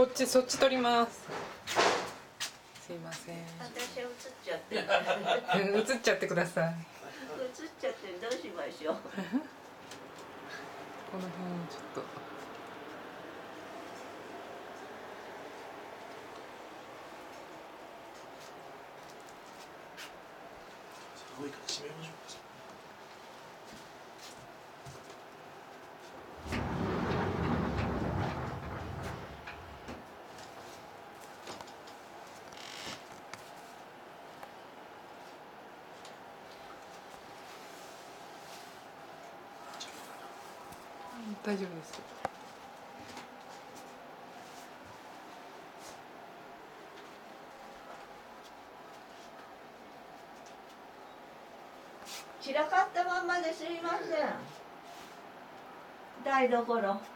こっちそっち取ります。すいません。 私は映っちゃって映っちゃってください。 映っちゃってどうしましょう。 この辺ちょっと。 寒いから閉めましょうか。 大丈夫です。 散らかったまんまですいません。台所。